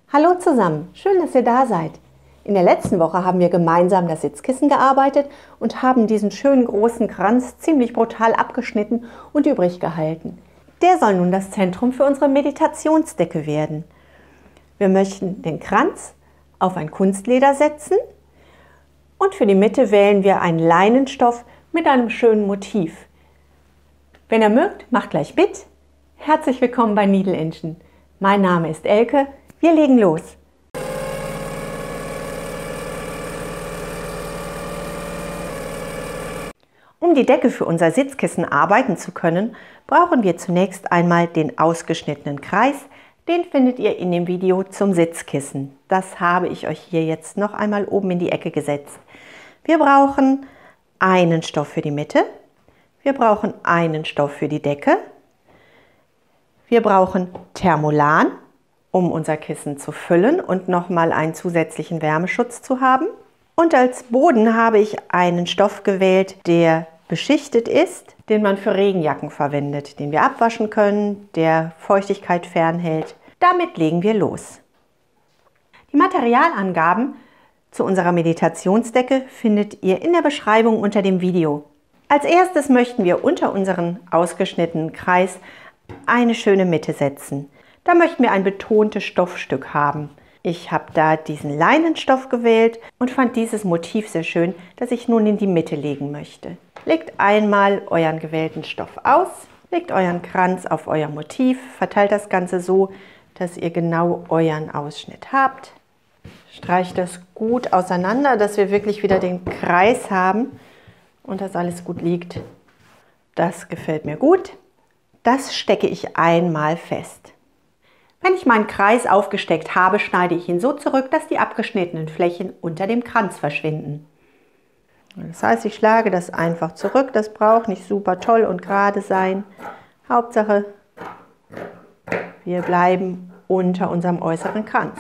Hallo zusammen, schön, dass ihr da seid. In der letzten Woche haben wir gemeinsam das Sitzkissen gearbeitet und haben diesen schönen großen Kranz ziemlich brutal abgeschnitten und übrig gehalten. Der soll nun das Zentrum für unsere Meditationsdecke werden. Wir möchten den Kranz auf ein Kunstleder setzen und für die Mitte wählen wir einen Leinenstoff mit einem schönen Motiv. Wenn ihr mögt, macht gleich mit. Herzlich willkommen bei Needle Engine. Mein Name ist Elke. Wir legen los. Um die Decke für unser Sitzkissen arbeiten zu können, brauchen wir zunächst einmal den ausgeschnittenen Kreis. Den findet ihr in dem Video zum Sitzkissen. Das habe ich euch hier jetzt noch einmal oben in die Ecke gesetzt. Wir brauchen einen Stoff für die Mitte. Wir brauchen einen Stoff für die Decke. Wir brauchen Thermolan, um unser Kissen zu füllen und nochmal einen zusätzlichen Wärmeschutz zu haben. Und als Boden habe ich einen Stoff gewählt, der beschichtet ist, den man für Regenjacken verwendet, den wir abwaschen können, der Feuchtigkeit fernhält. Damit legen wir los. Die Materialangaben zu unserer Meditationsdecke findet ihr in der Beschreibung unter dem Video. Als erstes möchten wir unter unseren ausgeschnittenen Kreis eine schöne Mitte setzen. Da möchten wir ein betontes Stoffstück haben. Ich habe da diesen Leinenstoff gewählt und fand dieses Motiv sehr schön, das ich nun in die Mitte legen möchte. Legt einmal euren gewählten Stoff aus, legt euren Kranz auf euer Motiv, verteilt das Ganze so, dass ihr genau euren Ausschnitt habt. Streicht das gut auseinander, dass wir wirklich wieder den Kreis haben und dass alles gut liegt. Das gefällt mir gut. Das stecke ich einmal fest. Wenn ich meinen Kreis aufgesteckt habe, schneide ich ihn so zurück, dass die abgeschnittenen Flächen unter dem Kranz verschwinden. Das heißt, ich schlage das einfach zurück. Das braucht nicht super toll und gerade sein. Hauptsache, wir bleiben unter unserem äußeren Kranz.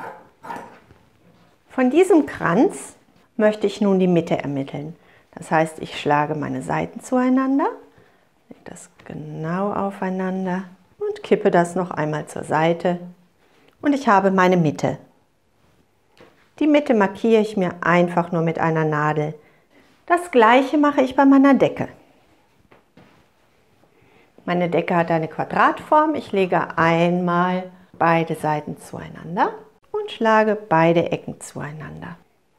Von diesem Kranz möchte ich nun die Mitte ermitteln. Das heißt, ich schlage meine Seiten zueinander, lege das genau aufeinander und kippe das noch einmal zur Seite und ich habe meine Mitte. Die Mitte markiere ich mir einfach nur mit einer Nadel. Das gleiche mache ich bei meiner Decke. Meine Decke hat eine Quadratform. Ich lege einmal beide Seiten zueinander und schlage beide Ecken zueinander.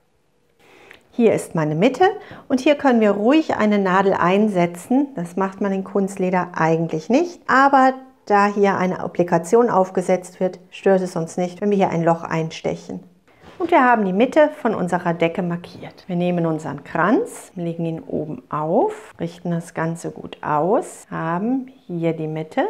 Hier ist meine Mitte und hier können wir ruhig eine Nadel einsetzen. Das macht man in Kunstleder eigentlich nicht, aber da hier eine Applikation aufgesetzt wird, stört es uns nicht, wenn wir hier ein Loch einstechen. Und wir haben die Mitte von unserer Decke markiert. Wir nehmen unseren Kranz, legen ihn oben auf, richten das Ganze gut aus, haben hier die Mitte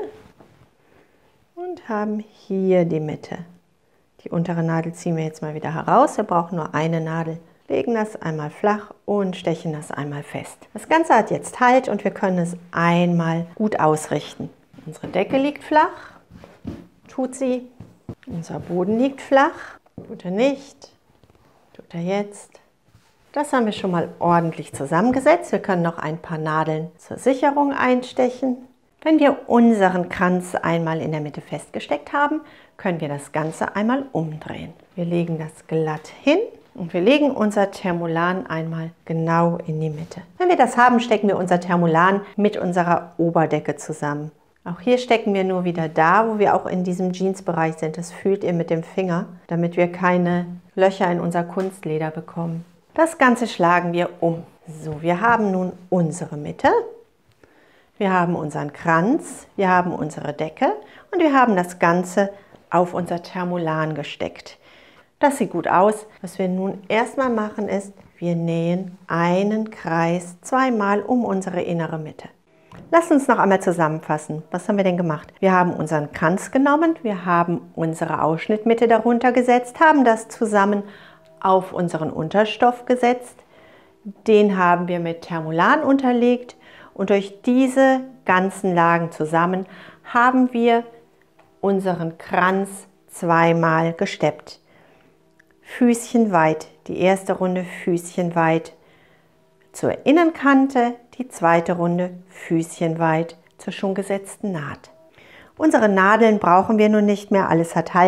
und haben hier die Mitte. Die untere Nadel ziehen wir jetzt mal wieder heraus. Wir brauchen nur eine Nadel. Legen das einmal flach und stechen das einmal fest. Das Ganze hat jetzt Halt und wir können es einmal gut ausrichten. Unsere Decke liegt flach, tut sie. Unser Boden liegt flach, tut er nicht, tut er jetzt. Das haben wir schon mal ordentlich zusammengesetzt. Wir können noch ein paar Nadeln zur Sicherung einstechen. Wenn wir unseren Kranz einmal in der Mitte festgesteckt haben, können wir das Ganze einmal umdrehen. Wir legen das glatt hin. Und wir legen unser Thermolan einmal genau in die Mitte. Wenn wir das haben, stecken wir unser Thermolan mit unserer Oberdecke zusammen. Auch hier stecken wir nur wieder da, wo wir auch in diesem Jeansbereich sind. Das fühlt ihr mit dem Finger, damit wir keine Löcher in unser Kunstleder bekommen. Das Ganze schlagen wir um. So, wir haben nun unsere Mitte. Wir haben unseren Kranz, wir haben unsere Decke und wir haben das Ganze auf unser Thermolan gesteckt. Das sieht gut aus. Was wir nun erstmal machen ist, wir nähen einen Kreis zweimal um unsere innere Mitte. Lasst uns noch einmal zusammenfassen. Was haben wir denn gemacht? Wir haben unseren Kranz genommen, wir haben unsere Ausschnittmitte darunter gesetzt, haben das zusammen auf unseren Unterstoff gesetzt. Den haben wir mit Thermolan unterlegt und durch diese ganzen Lagen zusammen haben wir unseren Kranz zweimal gesteppt. Füßchen weit, die erste Runde Füßchen weit zur Innenkante, die zweite Runde Füßchen weit zur schon gesetzten Naht. Unsere Nadeln brauchen wir nun nicht mehr, alles hat Halt.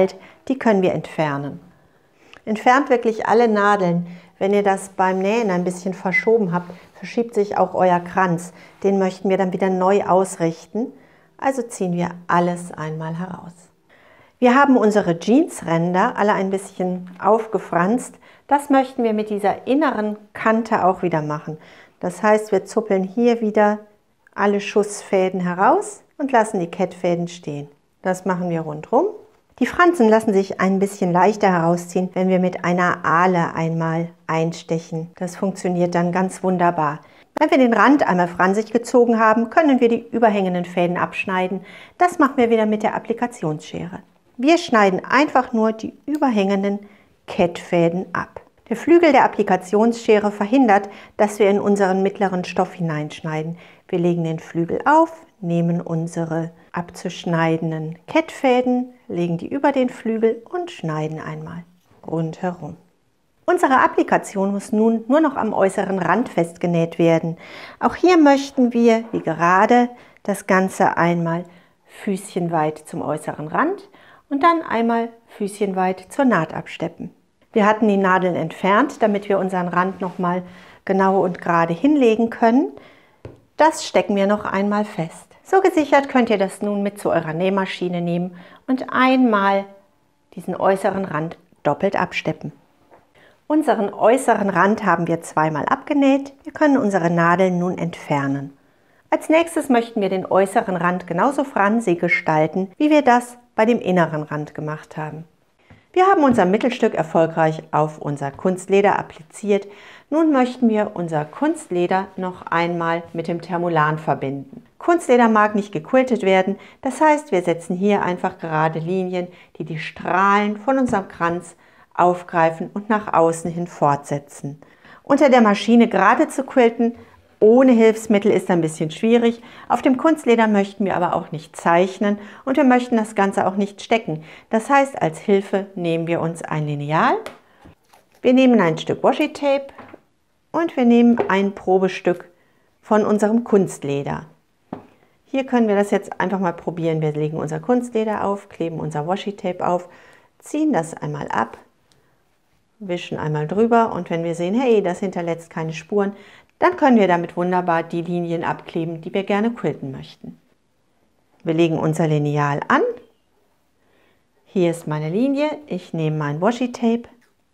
die können wir entfernen. Entfernt wirklich alle Nadeln. Wenn ihr das beim Nähen ein bisschen verschoben habt, verschiebt sich auch euer Kranz. Den möchten wir dann wieder neu ausrichten. Also ziehen wir alles einmal heraus. Wir haben unsere Jeansränder alle ein bisschen aufgefranst. Das möchten wir mit dieser inneren Kante auch wieder machen. Das heißt, wir zuppeln hier wieder alle Schussfäden heraus und lassen die Kettfäden stehen. Das machen wir rundherum. Die Fransen lassen sich ein bisschen leichter herausziehen, wenn wir mit einer Ahle einmal einstechen. Das funktioniert dann ganz wunderbar. Wenn wir den Rand einmal fransig gezogen haben, können wir die überhängenden Fäden abschneiden. Das machen wir wieder mit der Applikationsschere. Wir schneiden einfach nur die überhängenden Kettfäden ab. Der Flügel der Applikationsschere verhindert, dass wir in unseren mittleren Stoff hineinschneiden. Wir legen den Flügel auf, nehmen unsere abzuschneidenden Kettfäden, legen die über den Flügel und schneiden einmal rundherum. Unsere Applikation muss nun nur noch am äußeren Rand festgenäht werden. Auch hier möchten wir, wie gerade, das Ganze einmal füßchenweit zum äußeren Rand und dann einmal füßchenweit zur Naht absteppen. Wir hatten die Nadeln entfernt, damit wir unseren Rand nochmal genau und gerade hinlegen können. Das stecken wir noch einmal fest. So gesichert könnt ihr das nun mit zu eurer Nähmaschine nehmen und einmal diesen äußeren Rand doppelt absteppen. Unseren äußeren Rand haben wir zweimal abgenäht. Wir können unsere Nadeln nun entfernen. Als nächstes möchten wir den äußeren Rand genauso fransig gestalten, wie wir das bei dem inneren Rand gemacht haben. Wir haben unser Mittelstück erfolgreich auf unser Kunstleder appliziert. Nun möchten wir unser Kunstleder noch einmal mit dem Thermolan verbinden. Kunstleder mag nicht gequiltet werden, das heißt, wir setzen hier einfach gerade Linien, die die Strahlen von unserem Kranz aufgreifen und nach außen hin fortsetzen. Unter der Maschine gerade zu quilten, ohne Hilfsmittel ist ein bisschen schwierig. Auf dem Kunstleder möchten wir aber auch nicht zeichnen und wir möchten das Ganze auch nicht stecken. Das heißt, als Hilfe nehmen wir uns ein Lineal, wir nehmen ein Stück Washi-Tape und wir nehmen ein Probestück von unserem Kunstleder. Hier können wir das jetzt einfach mal probieren. Wir legen unser Kunstleder auf, kleben unser Washi-Tape auf, ziehen das einmal ab, wischen einmal drüber und wenn wir sehen, hey, das hinterlässt keine Spuren, dann können wir damit wunderbar die Linien abkleben, die wir gerne quilten möchten. Wir legen unser Lineal an. Hier ist meine Linie. Ich nehme mein Washi-Tape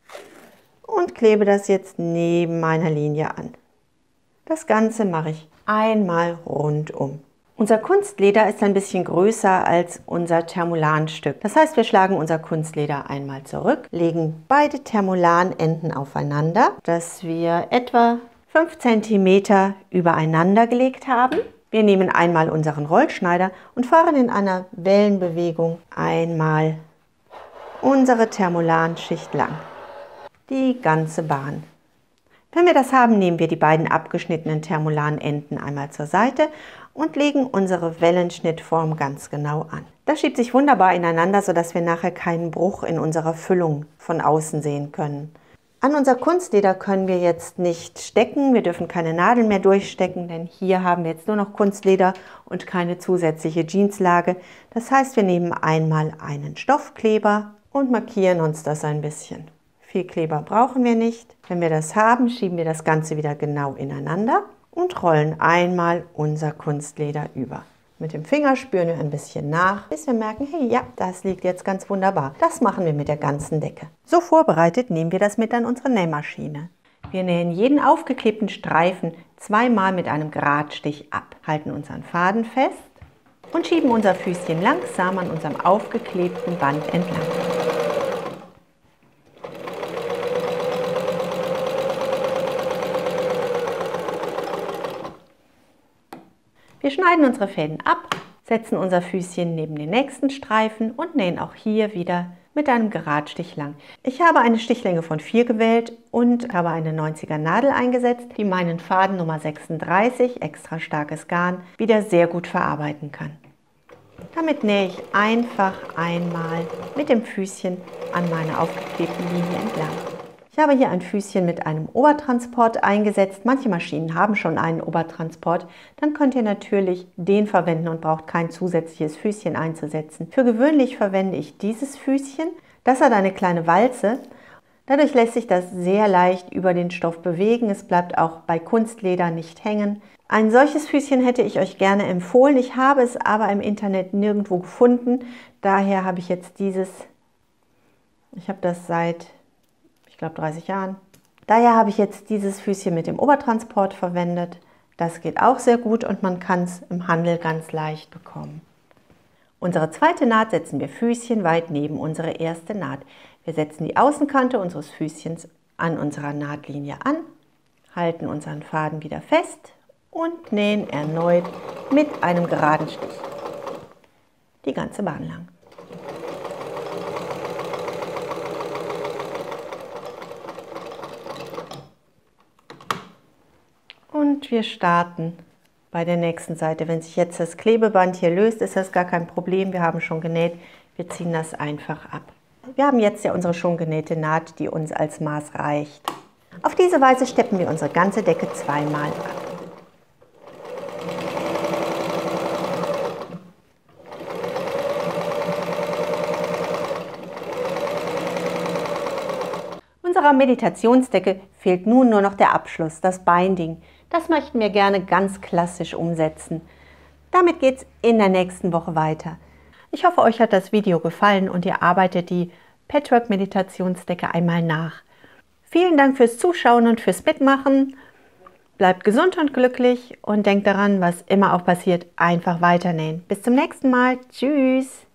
und klebe das jetzt neben meiner Linie an. Das Ganze mache ich einmal rundum. Unser Kunstleder ist ein bisschen größer als unser Thermolanstück. Das heißt, wir schlagen unser Kunstleder einmal zurück, legen beide Thermolanenden aufeinander, dass wir etwa 5 cm übereinander gelegt haben. Wir nehmen einmal unseren Rollschneider und fahren in einer Wellenbewegung einmal unsere Thermolanschicht lang. Die ganze Bahn. Wenn wir das haben, nehmen wir die beiden abgeschnittenen Thermolanenden einmal zur Seite und legen unsere Wellenschnittform ganz genau an. Das schiebt sich wunderbar ineinander, sodass wir nachher keinen Bruch in unserer Füllung von außen sehen können. An unser Kunstleder können wir jetzt nicht stecken, wir dürfen keine Nadeln mehr durchstecken, denn hier haben wir jetzt nur noch Kunstleder und keine zusätzliche Jeanslage. Das heißt, wir nehmen einmal einen Stoffkleber und markieren uns das ein bisschen. Viel Kleber brauchen wir nicht. Wenn wir das haben, schieben wir das Ganze wieder genau ineinander und rollen einmal unser Kunstleder über. Mit dem Finger spüren wir ein bisschen nach, bis wir merken, hey, ja, das liegt jetzt ganz wunderbar. Das machen wir mit der ganzen Decke. So vorbereitet nehmen wir das mit an unsere Nähmaschine. Wir nähen jeden aufgeklebten Streifen zweimal mit einem Geradstich ab, halten unseren Faden fest und schieben unser Füßchen langsam an unserem aufgeklebten Band entlang. Wir schneiden unsere Fäden ab, setzen unser Füßchen neben den nächsten Streifen und nähen auch hier wieder mit einem Geradstich lang. Ich habe eine Stichlänge von 4 gewählt und habe eine 90er Nadel eingesetzt, die meinen Faden Nummer 36, extra starkes Garn, wieder sehr gut verarbeiten kann. Damit nähe ich einfach einmal mit dem Füßchen an meiner aufgeklebten Linie entlang. Ich habe hier ein Füßchen mit einem Obertransport eingesetzt. Manche Maschinen haben schon einen Obertransport. Dann könnt ihr natürlich den verwenden und braucht kein zusätzliches Füßchen einzusetzen. Für gewöhnlich verwende ich dieses Füßchen. Das hat eine kleine Walze. Dadurch lässt sich das sehr leicht über den Stoff bewegen. Es bleibt auch bei Kunstleder nicht hängen. Ein solches Füßchen hätte ich euch gerne empfohlen. Ich habe es aber im Internet nirgendwo gefunden. Daher habe ich jetzt dieses, ich habe das seit, ich glaube 30 Jahren. Daher habe ich jetzt dieses Füßchen mit dem Obertransport verwendet. Das geht auch sehr gut und man kann es im Handel ganz leicht bekommen. Unsere zweite Naht setzen wir füßchenweit neben unsere erste Naht. Wir setzen die Außenkante unseres Füßchens an unserer Nahtlinie an, halten unseren Faden wieder fest und nähen erneut mit einem geraden Stich die ganze Bahn lang. Und wir starten bei der nächsten Seite. Wenn sich jetzt das Klebeband hier löst, ist das gar kein Problem. Wir haben schon genäht. Wir ziehen das einfach ab. Wir haben jetzt ja unsere schon genähte Naht, die uns als Maß reicht. Auf diese Weise steppen wir unsere ganze Decke zweimal ab. Unserer Meditationsdecke fehlt nun nur noch der Abschluss, das Binding. Das möchten wir gerne ganz klassisch umsetzen. Damit geht es in der nächsten Woche weiter. Ich hoffe, euch hat das Video gefallen und ihr arbeitet die Patchwork-Meditationsdecke einmal nach. Vielen Dank fürs Zuschauen und fürs Mitmachen. Bleibt gesund und glücklich und denkt daran, was immer auch passiert, einfach weiternähen. Bis zum nächsten Mal. Tschüss!